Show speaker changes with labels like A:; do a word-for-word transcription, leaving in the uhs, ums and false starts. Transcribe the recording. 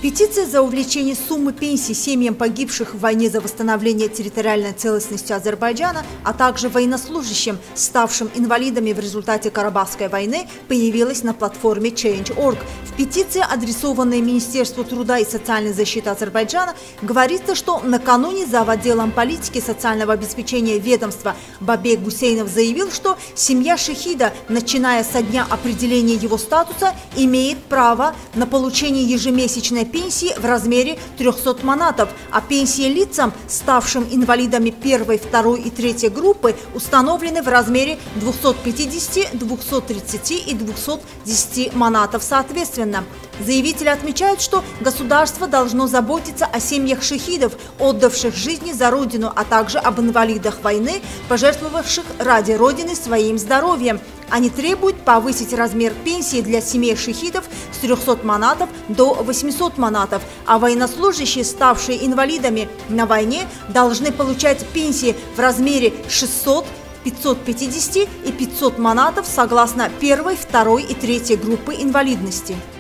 A: Петиция за увеличение суммы пенсий семьям погибших в войне за восстановление территориальной целостности Азербайджана, а также военнослужащим, ставшим инвалидами в результате Карабахской войны, появилась на платформе Change точка org. В петиции, адресованной Министерству труда и социальной защиты Азербайджана, говорится, что накануне зав. Отделом политики и социального обеспечения ведомства Бабек Гусейнов заявил, что семья шахида, начиная со дня определения его статуса, имеет право на получение ежемесячной пенсии в размере трёхсот манатов, а пенсии лицам, ставшим инвалидами первой, второй и третьей группы, установлены в размере двухсот пятидесяти, двухсот тридцати и двухсот десяти манатов соответственно. Заявители отмечают, что государство должно заботиться о семьях шахидов, отдавших жизни за родину, а также об инвалидах войны, пожертвовавших ради родины своим здоровьем. Они требуют повысить размер пенсии для семей шахидов с трёхсот манатов до восьмисот манатов, а военнослужащие, ставшие инвалидами на войне, должны получать пенсии в размере шестисот, пятисот пятидесяти и пятисот манатов согласно первой, второй и третьей группы инвалидности.